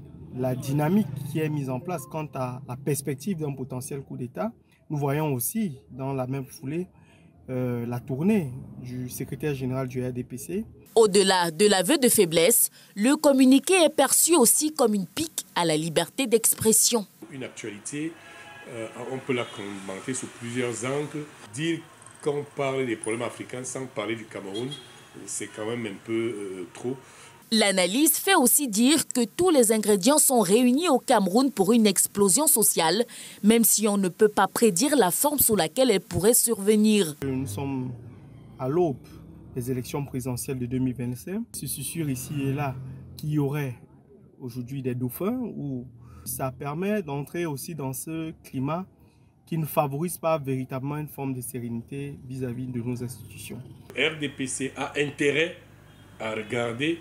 la dynamique qui est mise en place, quant à la perspective d'un potentiel coup d'État. Nous voyons aussi dans la même foulée euh, la tournée du secrétaire général du R D P C. Au-delà de l'aveu de faiblesse, le communiqué est perçu aussi comme une pique à la liberté d'expression. Une actualité, euh, on peut la commenter sous plusieurs angles. Dire qu'on parle des problèmes africains sans parler du Cameroun, c'est quand même un peu euh, trop. L'analyse fait aussi dire que tous les ingrédients sont réunis au Cameroun pour une explosion sociale, même si on ne peut pas prédire la forme sous laquelle elle pourrait survenir. Nous sommes à l'aube des élections présidentielles de deux mille vingt-cinq. C'est sûr ici et là qu'il y aurait aujourd'hui des dauphins, où ça permet d'entrer aussi dans ce climat qui ne favorise pas véritablement une forme de sérénité vis-à-vis de nos institutions. R D P C a intérêt à regarder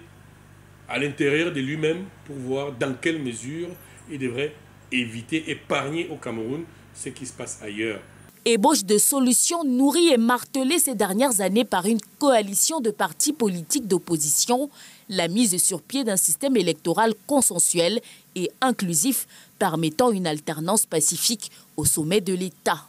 à l'intérieur de lui-même pour voir dans quelle mesure il devrait éviter, épargner au Cameroun ce qui se passe ailleurs. Ébauche de solutions nourries et martelées ces dernières années par une coalition de partis politiques d'opposition, la mise sur pied d'un système électoral consensuel et inclusif permettant une alternance pacifique au sommet de l'État.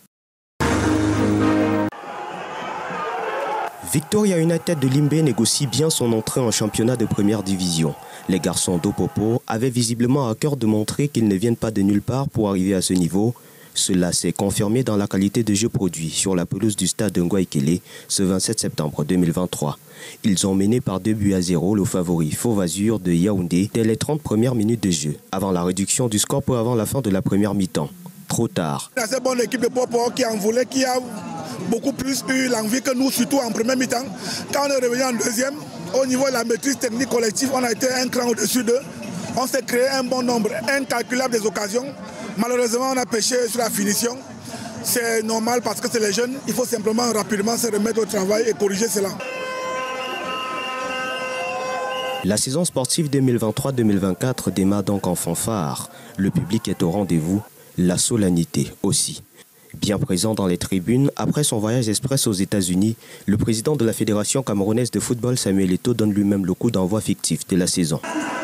Victoria United de Limbe négocie bien son entrée en championnat de première division. Les garçons d'Opopo avaient visiblement à cœur de montrer qu'ils ne viennent pas de nulle part pour arriver à ce niveau. Cela s'est confirmé dans la qualité de jeu produit sur la pelouse du stade de Ngouaikele ce vingt-sept septembre deux mille vingt-trois. Ils ont mené par deux buts à zéro le favori Fauve Azur de Yaoundé dès les trente premières minutes de jeu, avant la réduction du score peu avant la fin de la première mi-temps. Trop tard. C'est une assez bonne équipe de Popo qui en voulait, qui a beaucoup plus eu l'envie que nous, surtout en première mi-temps. Quand on est revenu en deuxième, au niveau de la maîtrise technique collective, on a été un cran au-dessus d'eux. On s'est créé un bon nombre incalculable des occasions. Malheureusement, on a pêché sur la finition. C'est normal parce que c'est les jeunes. Il faut simplement rapidement se remettre au travail et corriger cela. La saison sportive deux mille vingt-trois deux mille vingt-quatre démarre donc en fanfare. Le public est au rendez-vous, la solennité aussi. Bien présent dans les tribunes, après son voyage express aux États-Unis, le président de la Fédération camerounaise de football, Samuel Eto'o, donne lui-même le coup d'envoi fictif de la saison.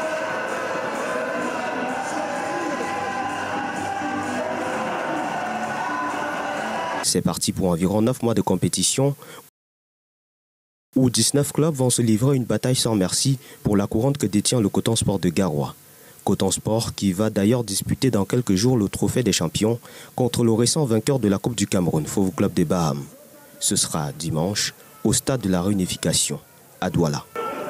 C'est parti pour environ neuf mois de compétition où dix-neuf clubs vont se livrer une bataille sans merci pour la couronne que détient le Coton Sport de Garoua. Coton Sport qui va d'ailleurs disputer dans quelques jours le trophée des champions contre le récent vainqueur de la Coupe du Cameroun, Fauve Club des Bahames. Ce sera dimanche au stade de la Réunification à Douala.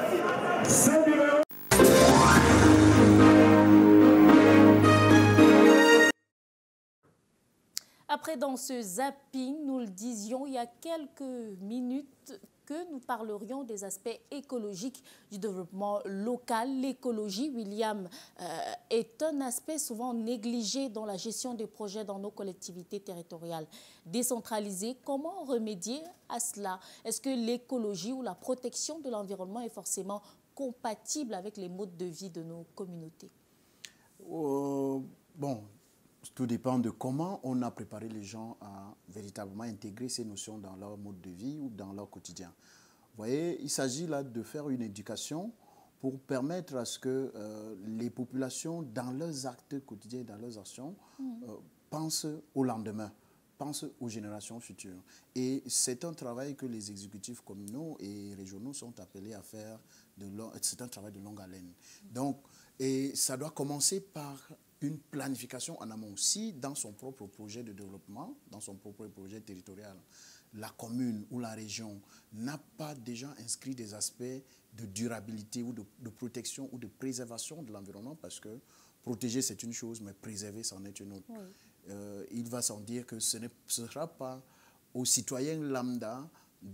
Après, dans ce zapping, nous le disions il y a quelques minutes que nous parlerions des aspects écologiques du développement local. L'écologie, William, euh, est un aspect souvent négligé dans la gestion des projets dans nos collectivités territoriales décentralisées. Comment remédier à cela? Est-ce que l'écologie ou la protection de l'environnement est forcément compatible avec les modes de vie de nos communautés? euh, Bon. tout dépend de comment on a préparé les gens à véritablement intégrer ces notions dans leur mode de vie ou dans leur quotidien. Vous voyez, il s'agit là de faire une éducation pour permettre à ce que euh, les populations, dans leurs actes quotidiens, dans leurs actions, mmh. euh, pensent au lendemain, pensent aux générations futures. Et c'est un travail que les exécutifs communaux et régionaux sont appelés à faire. C'est un travail de longue haleine. Mmh. Donc, et ça doit commencer par une planification en amont aussi dans son propre projet de développement, dans son propre projet territorial. La commune ou la région n'a pas déjà inscrit des aspects de durabilité ou de, de protection ou de préservation de l'environnement, parce que protéger c'est une chose, mais préserver c'en est une autre. Oui. Euh, il va sans dire que ce ne sera pas aux citoyens lambda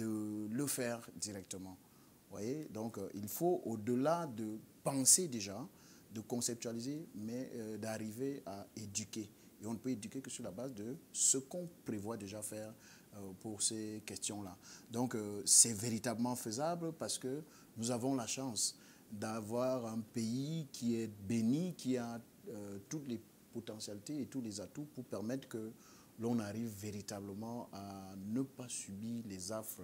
de le faire directement. Vous voyez? Donc euh, il faut, au-delà de penser déjà, de conceptualiser, mais euh, d'arriver à éduquer. Et on ne peut éduquer que sur la base de ce qu'on prévoit déjà faire euh, pour ces questions-là. Donc, euh, c'est véritablement faisable parce que nous avons la chance d'avoir un pays qui est béni, qui a euh, toutes les potentialités et tous les atouts pour permettre que l'on arrive véritablement à ne pas subir les affres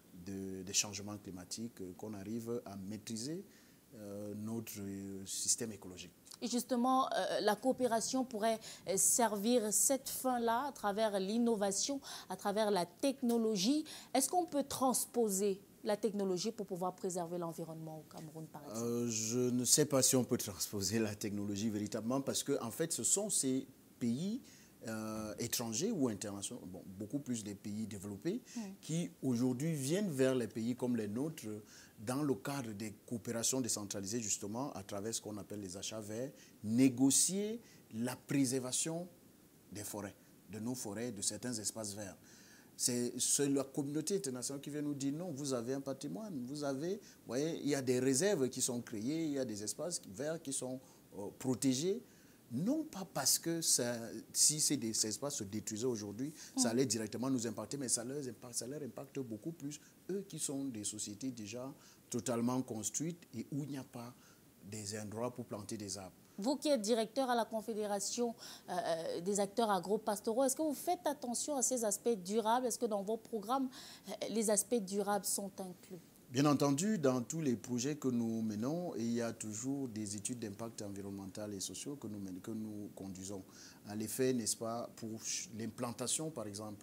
de, des changements climatiques, qu'on arrive à maîtriser Euh, notre euh, système écologique. Et justement, euh, la coopération pourrait euh, servir cette fin-là à travers l'innovation, à travers la technologie. Est-ce qu'on peut transposer la technologie pour pouvoir préserver l'environnement au Cameroun, par exemple? euh, Je ne sais pas si on peut transposer la technologie véritablement, parce que en fait, ce sont ces pays euh, étrangers ou internationaux, bon, beaucoup plus des pays développés, mmh. qui aujourd'hui viennent vers les pays comme les nôtres dans le cadre des coopérations décentralisées, justement, à travers ce qu'on appelle les achats verts, négocier la préservation des forêts, de nos forêts, de certains espaces verts. C'est la communauté internationale qui vient nous dire non, vous avez un patrimoine, vous avez, vous voyez, il y a des réserves qui sont créées, il y a des espaces verts qui sont euh, protégés. Non pas parce que ça, si ces, ces espaces se détruisaient aujourd'hui, mmh. ça allait directement nous impacter, mais ça leur, impacte, ça leur impacte beaucoup plus, eux qui sont des sociétés déjà totalement construites et où il n'y a pas des endroits pour planter des arbres. Vous qui êtes directeur à la Confédération euh, des acteurs agro-pastoraux, est-ce que vous faites attention à ces aspects durables? Est-ce que dans vos programmes, les aspects durables sont inclus? Bien entendu, dans tous les projets que nous menons, il y a toujours des études d'impact environnemental et sociaux que nous, que nous conduisons. À l'effet, n'est-ce pas, pour l'implantation, par exemple,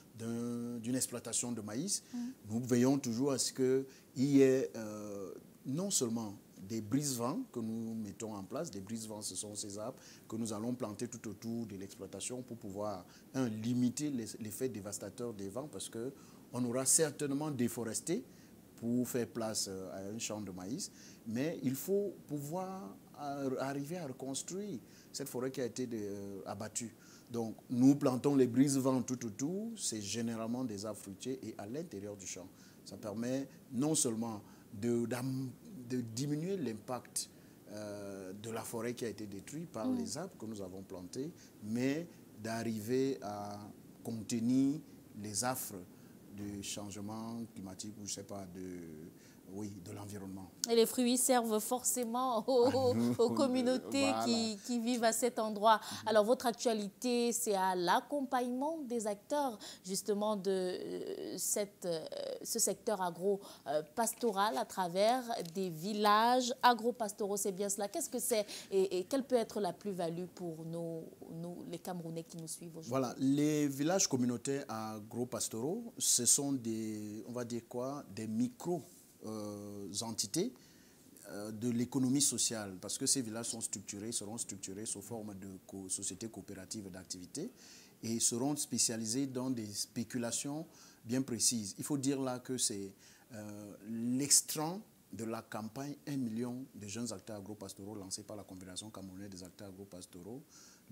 d'une exploitation de maïs, mmh. nous veillons toujours à ce qu'il y ait euh, non seulement des brise-vents que nous mettons en place. Des brise-vents, ce sont ces arbres que nous allons planter tout autour de l'exploitation pour pouvoir, un, limiter l'effet dévastateur des vents, parce qu'on aura certainement déforesté pour faire place à un champ de maïs, mais il faut pouvoir arriver à reconstruire cette forêt qui a été euh, abattue. Donc, nous plantons les brise-vents tout autour, c'est généralement des arbres fruitiers et à l'intérieur du champ. Ça permet non seulement de, de diminuer l'impact euh, de la forêt qui a été détruite par mmh. les arbres que nous avons plantés, mais d'arriver à contenir les affres du changement climatique ou je sais pas de oui de l'environnement. Et les fruits servent forcément aux, aux communautés voilà. qui, qui vivent à cet endroit. Alors votre actualité, c'est à l'accompagnement des acteurs justement de euh, cette, euh, ce secteur agro-pastoral à travers des villages agro-pastoraux. C'est bien cela. Qu'est-ce que c'est et, et quelle peut être la plus-value pour nos, nos, les Camerounais qui nous suivent aujourd'hui? Voilà, les villages communautaires agro-pastoraux, ce sont des, on va dire quoi, des micro Euh, entités euh, de l'économie sociale, parce que ces villages sont structurés, seront structurés sous forme de co sociétés coopératives d'activité et seront spécialisés dans des spéculations bien précises. Il faut dire là que c'est euh, l'extrait de la campagne un million de jeunes acteurs agro-pastoraux lancée par la Confédération camerounaise des acteurs agro-pastoraux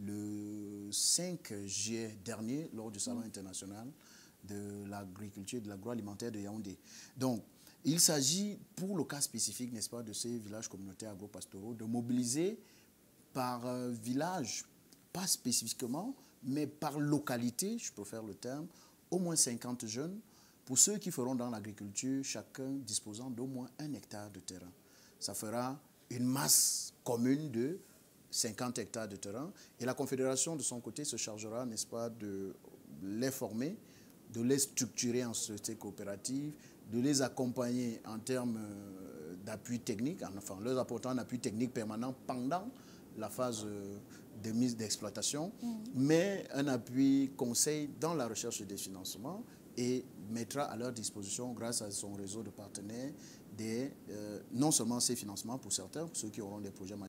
le cinq juillet dernier lors du Salon mmh. international de l'agriculture et de l'agroalimentaire de Yaoundé. Donc, il s'agit, pour le cas spécifique, n'est-ce pas, de ces villages communautaires agro-pastoraux, de mobiliser par euh, village, pas spécifiquement, mais par localité, je préfère le terme, au moins cinquante jeunes, pour ceux qui feront dans l'agriculture, chacun disposant d'au moins un hectare de terrain. Ça fera une masse commune de cinquante hectares de terrain. Et la Confédération, de son côté, se chargera, n'est-ce pas, de les former, de les structurer en société coopérative, de les accompagner en termes d'appui technique, enfin, leur apportant un appui technique permanent pendant la phase de mise d'exploitation, mmh. mais un appui conseil dans la recherche des financements et mettra à leur disposition, grâce à son réseau de partenaires, des, euh, non seulement ces financements pour certains, pour ceux qui auront des projets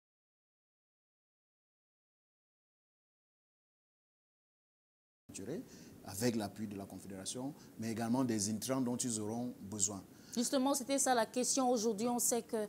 maturés, avec l'appui de la Confédération, mais également des intrants dont ils auront besoin. Justement, c'était ça la question aujourd'hui. On sait que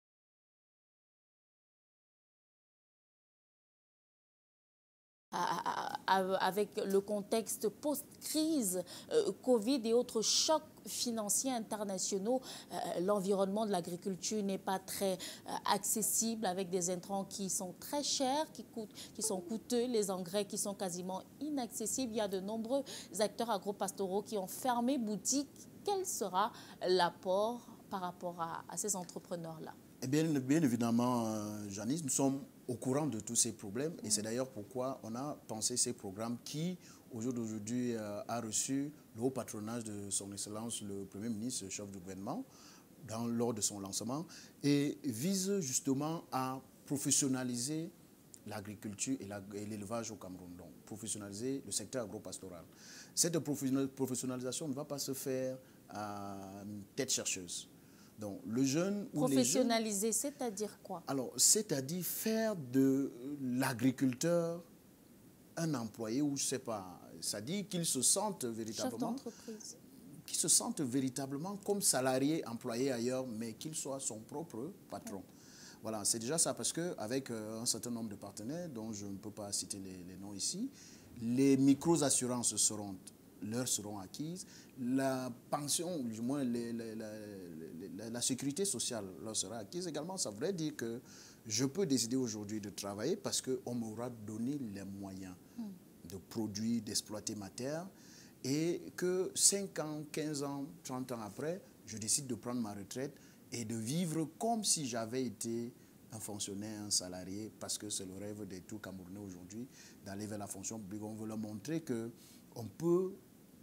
avec le contexte post-crise, euh, Covid et autres chocs financiers internationaux, euh, l'environnement de l'agriculture n'est pas très euh, accessible, avec des intrants qui sont très chers, qui, coûtent, qui sont coûteux, les engrais qui sont quasiment inaccessibles. Il y a de nombreux acteurs agropastoraux qui ont fermé boutique. Quel sera l'apport par rapport à, à ces entrepreneurs-là? Eh bien, bien évidemment, euh, Janice, nous sommes au courant de tous ces problèmes et c'est d'ailleurs pourquoi on a pensé ces programmes qui, au jour d'aujourd'hui, euh, a reçu le haut patronage de son Excellence, le Premier ministre, le chef du gouvernement, dans, lors de son lancement, et vise justement à professionnaliser l'agriculture et l'élevage au Cameroun, donc professionnaliser le secteur agro-pastoral. Cette professionnalisation ne va pas se faire à tête chercheuse. Donc, le jeune professionnaliser, c'est-à-dire quoi? Alors, c'est-à-dire faire de l'agriculteur un employé ou je ne sais pas, c'est-à-dire qu'il se sente véritablement, qu'il se sente véritablement comme salarié employé ailleurs, mais qu'il soit son propre patron. Ouais. Voilà, c'est déjà ça, parce qu'avec euh, un certain nombre de partenaires, dont je ne peux pas citer les, les noms ici, les micro-assurances seront, leur seront acquises, la pension, ou du moins les, les, la, la, la sécurité sociale leur sera acquise également. Ça voudrait dire que je peux décider aujourd'hui de travailler parce qu'on m'aura donné les moyens mm. de produire, d'exploiter ma terre, et que cinq ans, quinze ans, trente ans après, je décide de prendre ma retraite et de vivre comme si j'avais été un fonctionnaire, un salarié, parce que c'est le rêve de tout Camerounais aujourd'hui, d'aller vers la fonction publique. On veut leur montrer qu'on peut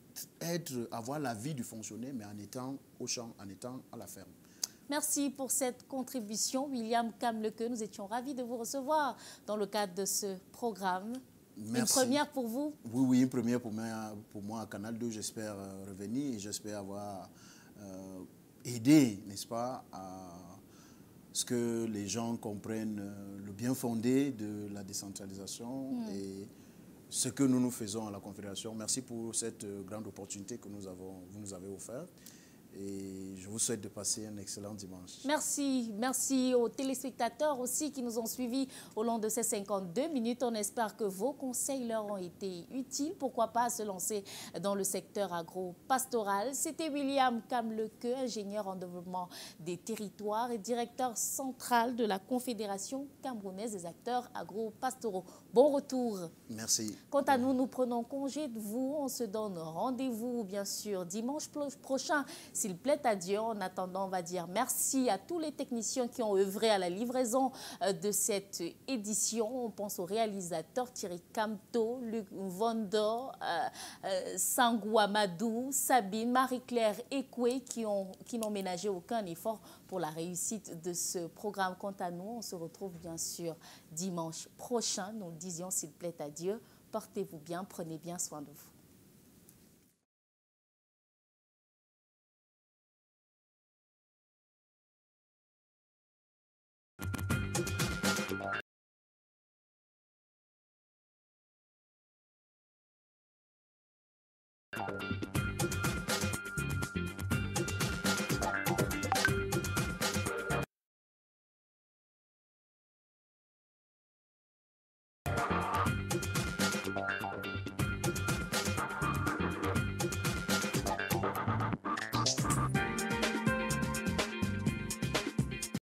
être, avoir la vie du fonctionnaire, mais en étant au champ, en étant à la ferme. Merci pour cette contribution, William Kamleke. Nous étions ravis de vous recevoir dans le cadre de ce programme. Merci. Une première pour vous? Oui, oui, une première pour moi, pour moi à Canal deux. J'espère euh, revenir et j'espère avoir euh, aidé, n'est-ce pas, à ce que les gens comprennent euh, le bien fondé de la décentralisation mmh. et ce que nous nous faisons à la Confédération. Merci pour cette euh, grande opportunité que nous avons, vous nous avez offerte. Et je vous souhaite de passer un excellent dimanche. Merci. Merci aux téléspectateurs aussi qui nous ont suivis au long de ces cinquante-deux minutes. On espère que vos conseils leur ont été utiles. Pourquoi pas se lancer dans le secteur agro-pastoral. C'était William Kamleke, ingénieur en développement des territoires et directeur central de la Confédération camerounaise des acteurs agro-pastoraux. Bon retour. Merci. Quant à nous, nous prenons congé de vous. On se donne rendez-vous, bien sûr, dimanche prochain. S'il plaît à Dieu. En attendant, on va dire merci à tous les techniciens qui ont œuvré à la livraison de cette édition. On pense aux réalisateurs Thierry Camto, Luc Vondo, euh, euh, Sangou Amadou, Sabine, Marie-Claire Ekwe qui ont, qui n'ont ménagé aucun effort pour la réussite de ce programme. Quant à nous, on se retrouve bien sûr dimanche prochain. Nous disions s'il plaît à Dieu. Portez-vous bien, prenez bien soin de vous. Thank you.